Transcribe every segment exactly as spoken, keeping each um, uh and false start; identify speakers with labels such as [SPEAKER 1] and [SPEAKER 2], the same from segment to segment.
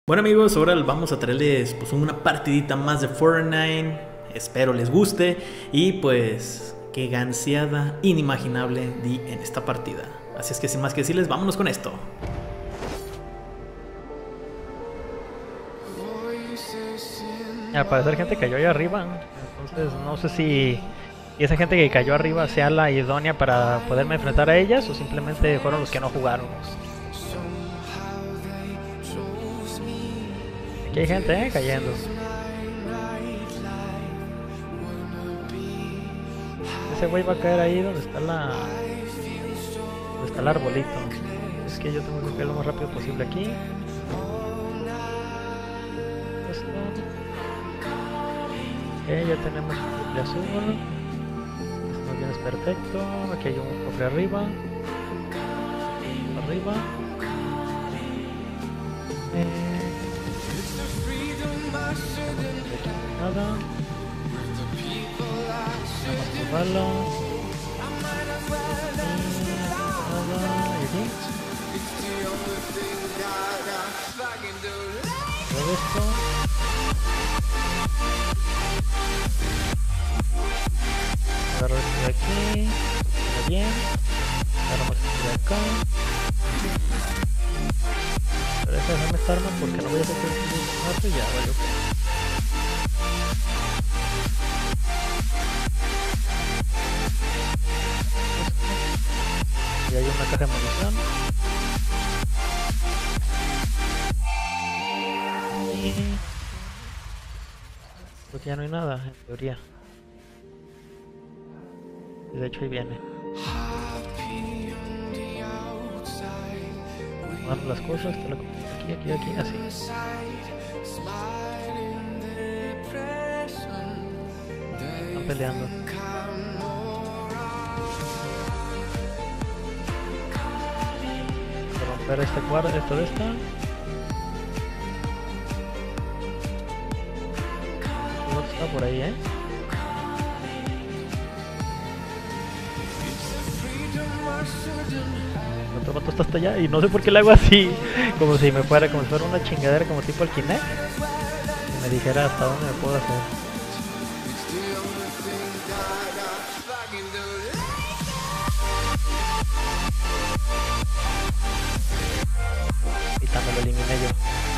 [SPEAKER 1] Bueno amigos, ahora vamos a traerles pues una partidita más de Fortnite. Espero les guste y pues qué ganseada inimaginable di en esta partida. Así es que sin más que decirles, vámonos con esto.
[SPEAKER 2] Al parecer gente cayó ahí arriba, entonces no sé si y esa gente que cayó arriba sea la idónea para poderme enfrentar a ellas o simplemente fueron los que no jugaron. Aquí hay gente, eh, cayendo. Ese güey va a caer ahí donde está la... donde está el arbolito. Es que yo tengo que caer lo más rápido posible aquí. Esto. Ok, ya tenemos un triple azul. Esto más bien es perfecto. Aquí hay un cofre arriba. Arriba. Eh... Nada. Vamos a probarlo. Nada. Y aquí. Todo esto. Agarro esto de aquí. Está bien. Agarramos esto de acá. Pero deja de dejarme esta arma porque no voy a hacer el mato y ya vaya. Y hay una caja de munición. Y... creo que ya no hay nada, en teoría. Y de hecho ahí viene. Tomar las cosas, está la aquí, aquí, aquí, así. Están peleando. Romper este cuadro, esto de esta. El otro está por ahí, eh. El otro vato está hasta allá y no sé por qué le hago así. Como si me fuera, como si fuera una chingadera como tipo el Kinect. Y me dijera hasta dónde me puedo hacer. Y también lo eliminé yo.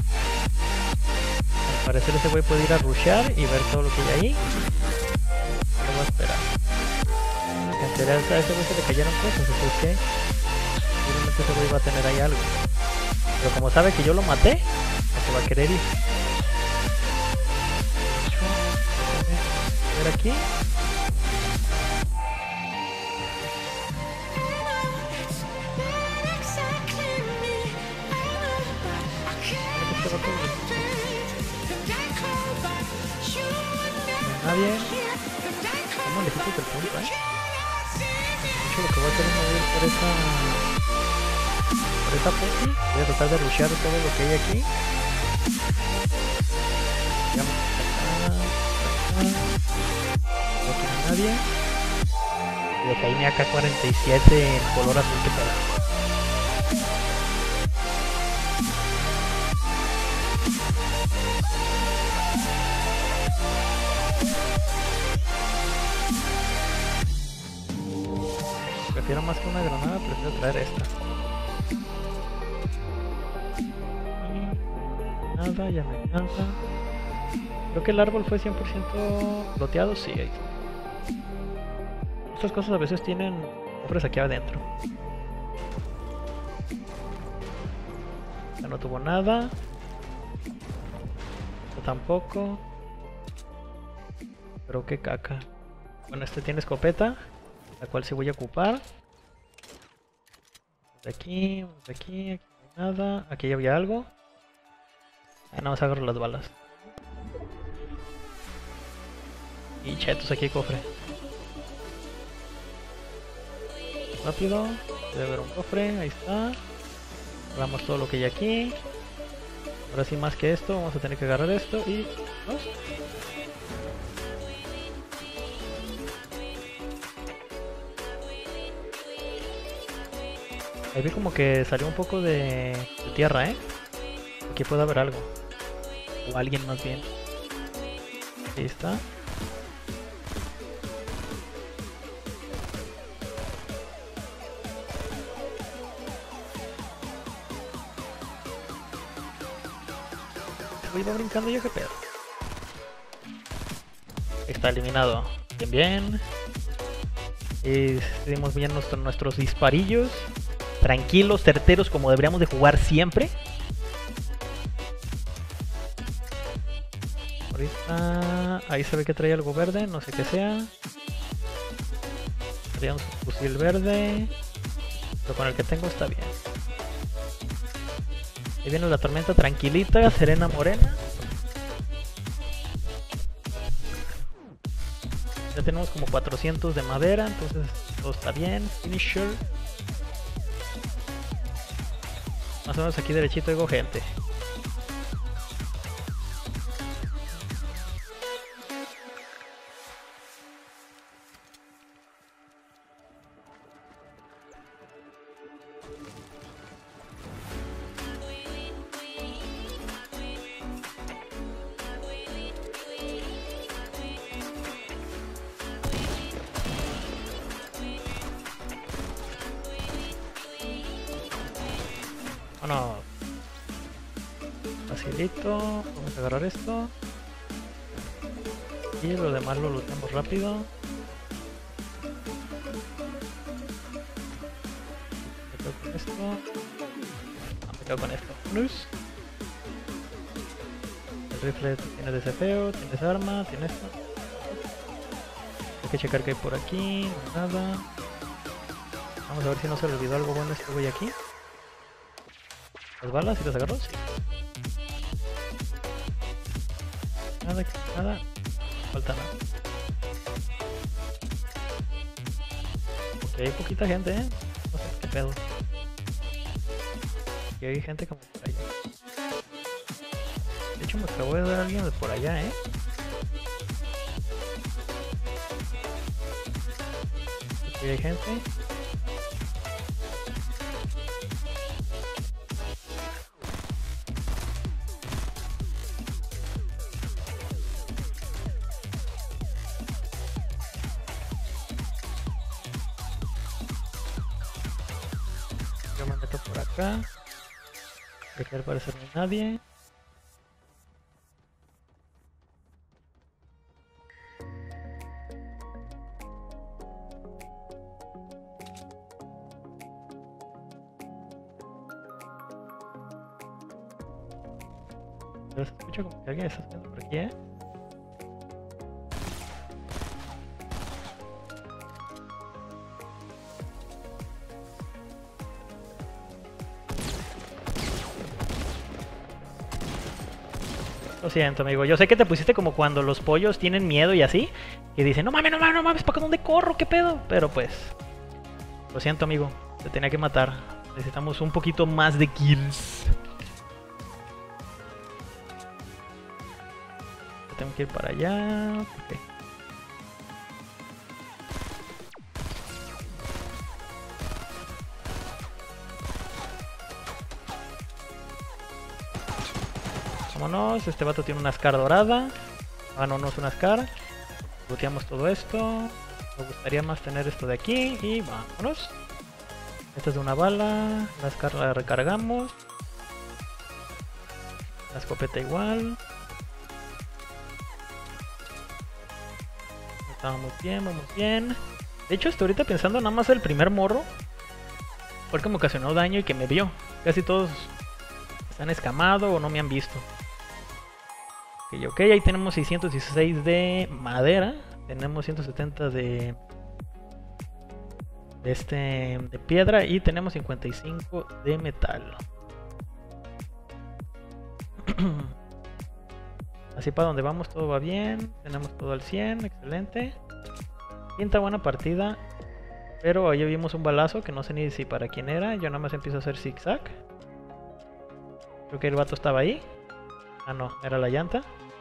[SPEAKER 2] Al parecer ese güey puede ir a rushear y ver todo lo que hay ahí. No voy a esperar. En teoría a ese güey se le cayeron cosas, así que seguramente ese güey va a tener ahí algo. Pero como sabe que yo lo maté, no se va a querer ir. A ver aquí. Nadie. Estamos lejitos del punto, eh. De hecho, lo que voy a hacer es mover por esa... por esa poti. Voy a tratar de rushear todo lo que hay aquí. Vamos acá, acá. No tiene nadie. Y de ahí mi A K cuarenta y siete en color azul que pega. Prefiero más que una granada, prefiero traer esta. Nada, ya me encanta. Creo que el árbol fue cien por ciento loteado, sí, ahí está. Estas cosas a veces tienen cofres aquí adentro. Ya no tuvo nada. Esto tampoco. Pero qué caca. Bueno, este tiene escopeta, la cual sí voy a ocupar. De aquí, de aquí, aquí no hay nada. Aquí ya había algo. Ah, nada más agarro las balas. Y chetos, aquí hay cofre. Rápido, debe haber un cofre, ahí está. Agarramos todo lo que hay aquí. Ahora sí, más que esto, vamos a tener que agarrar esto y... ¿vamos? Ahí vi como que salió un poco de, de tierra, ¿eh? Aquí puede haber algo. O alguien más bien. Ahí está. Voy va brincando yo, qué pedo. Está eliminado. Bien, bien. Y seguimos bien nuestro, nuestros disparillos. Tranquilos, certeros, como deberíamos de jugar siempre. Ahorita... Ahí se ve que trae algo verde, no sé qué sea. Traía un fusil verde. Pero con el que tengo está bien. Ahí viene la tormenta tranquilita, serena morena. Ya tenemos como cuatrocientos de madera, entonces todo está bien. Finisher. Más o menos aquí derechito digo gente. Bueno, facilito, vamos a agarrar esto y lo demás lo lutamos rápido. Me quedo con esto, no, me quedo con esto. Plus. El rifle tiene desafío, tienes arma, tienes esto. Hay que checar que hay por aquí, no hay nada. Vamos a ver si no se le olvidó algo bueno este güey aquí. ¿Las balas? ¿Y las agarró? Sí. Nada, nada. Falta nada. Ok, hay poquita gente, ¿eh? No sé qué pedo. Y hay gente como por allá. De hecho me acabo de dar a alguien de por allá, ¿eh? Aquí hay gente. Yo me meto por acá. De que al parecer no hay nadie. Pero se escucha como que alguien está haciendo por aquí, ¿eh? Lo siento, amigo. Yo sé que te pusiste como cuando los pollos tienen miedo y así. Y dicen, no mames, no mames, no mames, ¿para dónde corro? ¿Qué pedo? Pero pues... Lo siento, amigo. Te tenía que matar. Necesitamos un poquito más de kills. Yo tengo que ir para allá. Okay. Vámonos, este vato tiene una Scar dorada. Ah, no, no es una Scar. Looteamos todo esto. Me gustaría más tener esto de aquí. Y vámonos. Esta es de una bala. La Scar la recargamos. La escopeta igual. Vamos bien, vamos bien. De hecho, estoy ahorita pensando nada más el primer morro. Fue el que me ocasionó daño y que me vio. Casi todos están escamados o no me han visto. Ok, ok, ahí tenemos seiscientos dieciséis de madera. Tenemos ciento setenta de, de este de piedra y tenemos cincuenta y cinco de metal. Así para donde vamos todo va bien. Tenemos todo al cien, excelente. Quinta buena partida. Pero ahí vimos un balazo que no sé ni si para quién era. Yo nada más empiezo a hacer zigzag. Creo que el vato estaba ahí. Ah, no, era la llanta.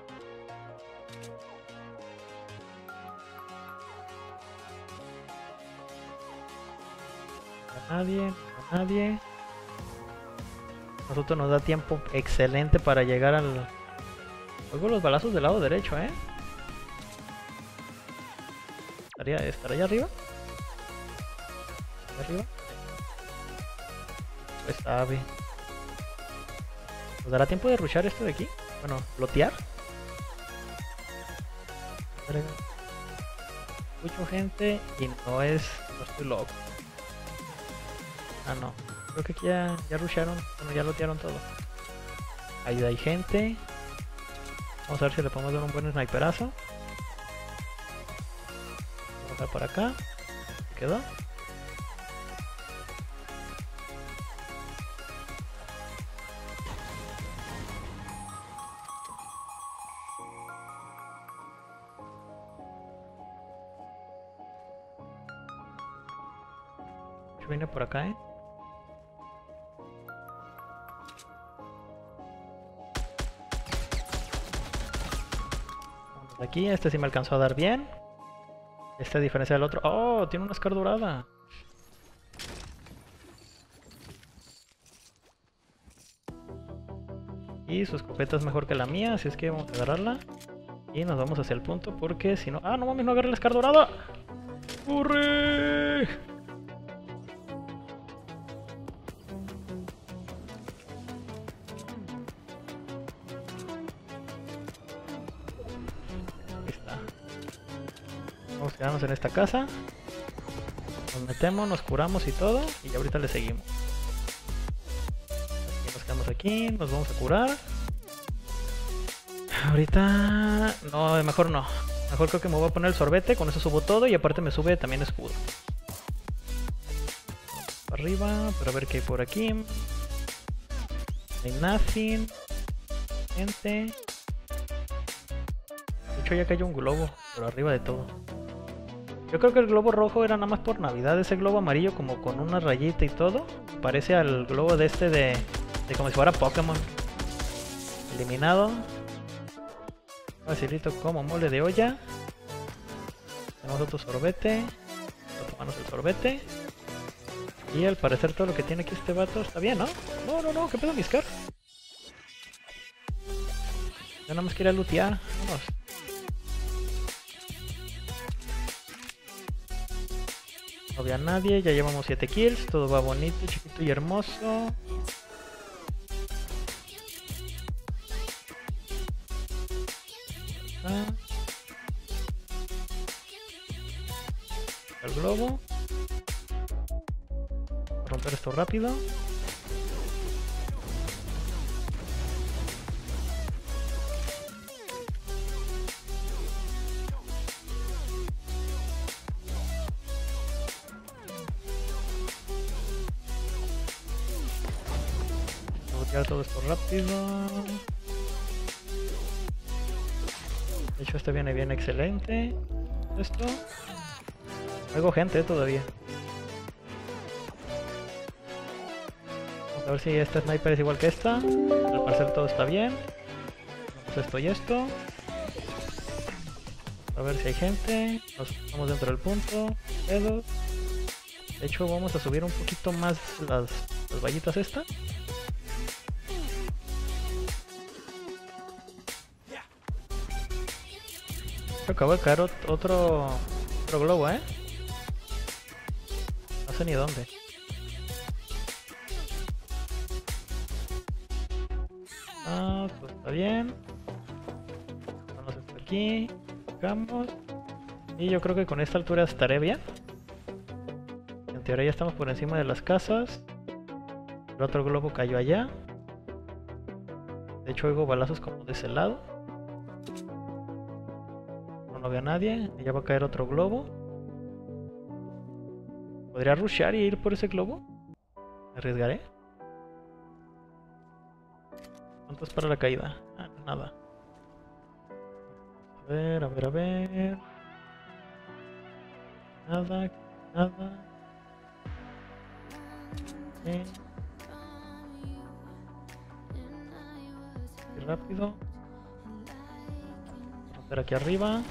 [SPEAKER 2] No hay nadie, no hay nadie. Nosotros nos da tiempo excelente para llegar al, Oigo los balazos del lado derecho, ¿eh? ¿Estaría, ¿estará allá arriba? ¿Allá arriba? Pues sabe. ¿Nos dará tiempo de rushar esto de aquí? Bueno, ¿lotear? Escucho gente y no es... no estoy loco. Ah, no. Creo que aquí ya, ya rusharon. Bueno, ya lotearon todo. Ahí hay gente. Vamos a ver si le podemos dar un buen sniperazo. Vamos a bajar por acá. ¿Se quedó? Yo vine por acá, ¿eh? Vamos de aquí. Este sí me alcanzó a dar bien. Esta a diferencia del otro. ¡Oh! Tiene una Scar dorada. Y su escopeta es mejor que la mía, así es que vamos a agarrarla. Y nos vamos hacia el punto porque si no... ¡Ah, no mames! ¡No agarré la Scar dorada! ¡Corre! Ahí está. Vamos a quedarnos en esta casa. Nos metemos, nos curamos y todo. Y ahorita le seguimos. Aquí nos quedamos aquí, nos vamos a curar. Ahorita... no, mejor no. Mejor creo que me voy a poner el sorbete, con eso subo todo y aparte me sube también escudo. Para arriba, pero a ver qué hay por aquí. No hay nothing. Gente. De hecho ya cayó un globo, pero arriba de todo. Yo creo que el globo rojo era nada más por Navidad. Ese globo amarillo como con una rayita y todo. Parece al globo de este de, de como si fuera Pokémon. Eliminado. Facilito como mole de olla. Tenemos otro sorbete. Vamos a tomarnos el sorbete. Y al parecer todo lo que tiene aquí este vato está bien, ¿no? No, no, no, ¿qué pedo, mi Scar? Yo nada más quería lootear. Vamos. No había nadie, ya llevamos siete kills. Todo va bonito, chiquito y hermoso. Ah. El globo. Voy a romper esto rápido. Voy a tirar todo esto rápido. De hecho este viene bien excelente. Esto. Oigo gente eh, todavía. Vamos a ver si esta sniper es igual que esta. Al parecer todo está bien. Vamos esto y esto. A ver si hay gente. Nos estamos dentro del punto. Dedos. De hecho vamos a subir un poquito más las, las vallitas estas. Acabo de caer otro, otro globo, ¿eh? No sé ni dónde. Ah, pues está bien. Vamos hasta aquí. Vamos. Y yo creo que con esta altura estaré bien. En teoría ya estamos por encima de las casas. El otro globo cayó allá. De hecho oigo balazos como de ese lado. No veo a nadie, y ya va a caer otro globo. ¿Podría rushear y ir por ese globo? ¿Me arriesgaré? ¿Cuánto es para la caída? Ah, nada. A ver, a ver, a ver. Nada, nada. Okay. Y rápido. Vamos a ver aquí arriba.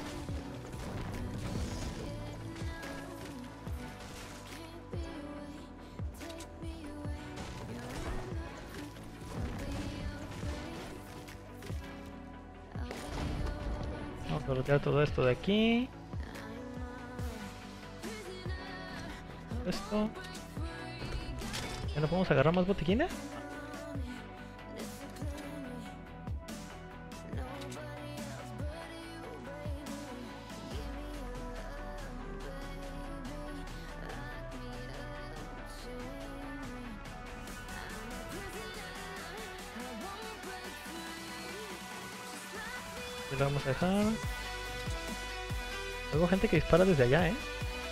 [SPEAKER 2] a retirar todo esto de aquí. Esto. ¿Ya no podemos agarrar más botiquines? Y lo vamos a dejar. Luego gente que dispara desde allá, eh.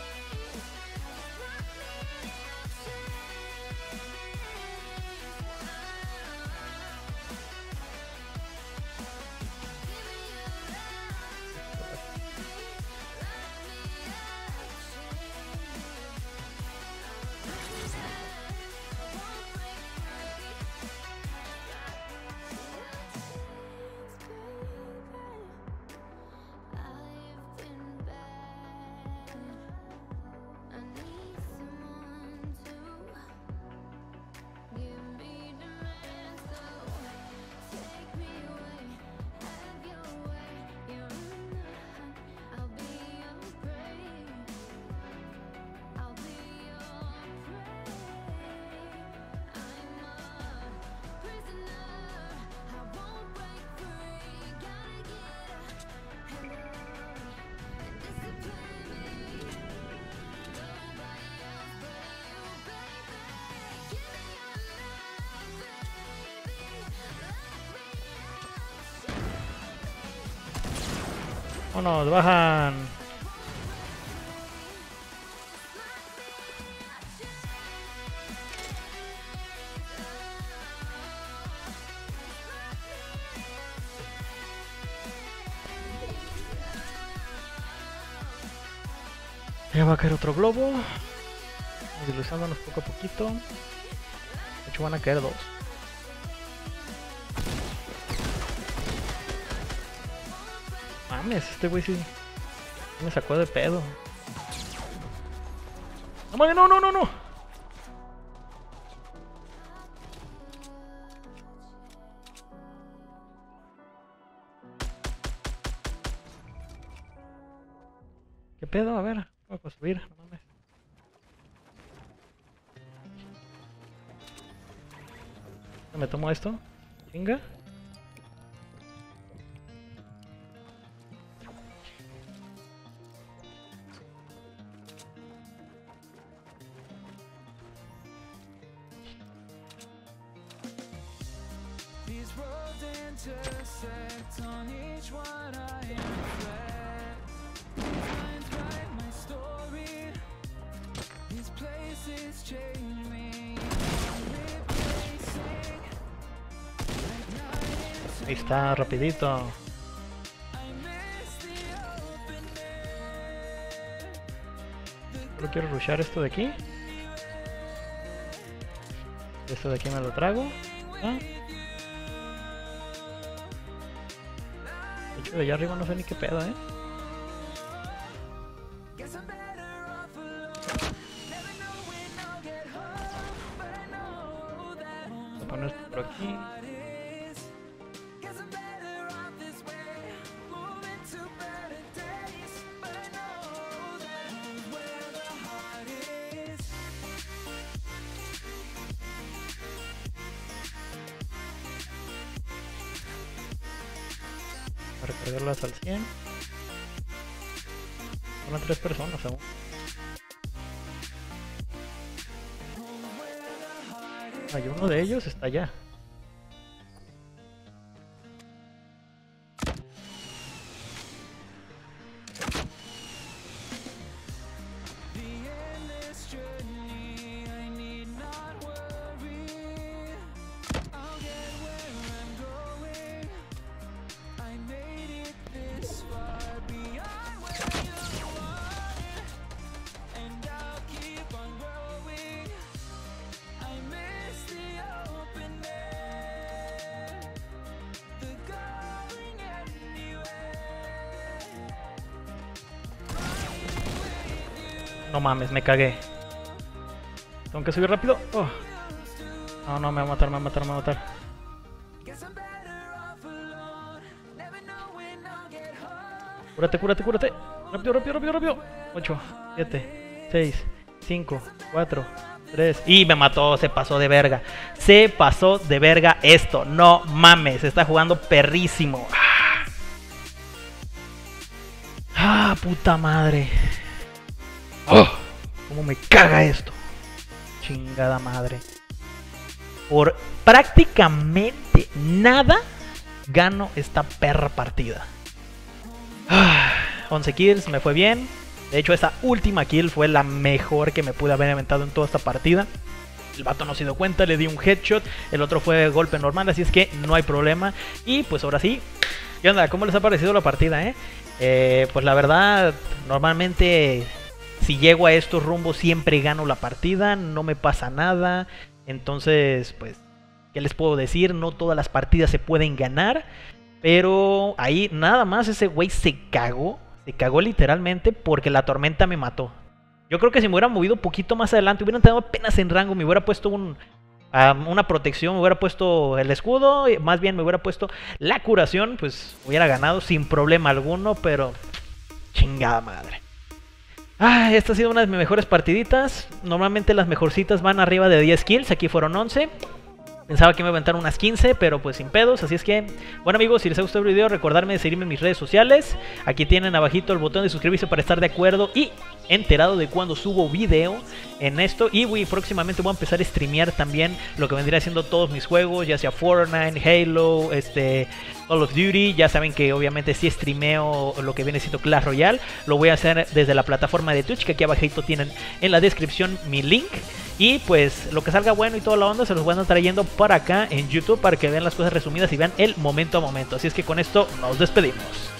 [SPEAKER 2] ¡Vámonos! ¡Bajan! Ya va a caer otro globo. Dilucionándonos poco a poquito. De hecho van a caer dos. Mames, este güey sí me sacó de pedo. No mames, no, no, no, no. ¿Qué pedo? A ver, vamos a subir, no mames. Me tomo esto. Chinga. Ahí está, rapidito. Solo quiero rushear esto de aquí. Esto de aquí me lo trago. ¿Ah? De hecho, de allá arriba no sé ni qué pedo, eh. Voy a poner esto por aquí. Para recargarlas al cien. Son tres personas aún. Hay uno de ellos está allá. No mames, me cagué. Tengo que subir rápido. Oh. No, no, me va a matar, me va a matar, me va a matar. Cúrate, cúrate, cúrate. Rápido, rápido, rápido, rápido. ocho, siete, seis, cinco, cuatro, tres. Y me mató, se pasó de verga. Se pasó de verga esto. No mames, está jugando perrísimo. Ah, ah puta madre. Oh, cómo me caga esto. Chingada madre. Por prácticamente nada gano esta perra partida. Ah, once kills, me fue bien. De hecho, esa última kill fue la mejor que me pude haber inventado en toda esta partida. El vato no se dio cuenta, le di un headshot. El otro fue golpe normal, así es que no hay problema. Y pues ahora sí. ¿Qué onda? ¿Cómo les ha parecido la partida, eh? eh pues la verdad, normalmente si llego a estos rumbos siempre gano la partida. No me pasa nada. Entonces, pues, ¿qué les puedo decir? No todas las partidas se pueden ganar. Pero ahí nada más ese güey se cagó. Se cagó literalmente porque la tormenta me mató. Yo creo que si me hubiera movido un poquito más adelante, hubieran tenido apenas en rango, me hubiera puesto un, um, una protección, me hubiera puesto el escudo, más bien me hubiera puesto la curación, pues hubiera ganado sin problema alguno, pero chingada madre. Ah, esta ha sido una de mis mejores partiditas. Normalmente las mejorcitas van arriba de diez kills, aquí fueron once. Pensaba que me iba a aventar unas quince, pero pues sin pedos. Así es que, bueno amigos, si les ha gustado el video, recordarme de seguirme en mis redes sociales. Aquí tienen abajito el botón de suscribirse para estar de acuerdo y enterado de cuando subo video en esto. Y voy, próximamente voy a empezar a streamear también lo que vendría siendo todos mis juegos, ya sea Fortnite, Halo, este, Call of Duty. Ya saben que obviamente sí streameo lo que viene siendo Clash Royale. Lo voy a hacer desde la plataforma de Twitch, que aquí abajito tienen en la descripción mi link. Y pues lo que salga bueno y toda la onda se los voy a estar trayendo para acá en YouTube para que vean las cosas resumidas y vean el momento a momento. Así es que con esto nos despedimos.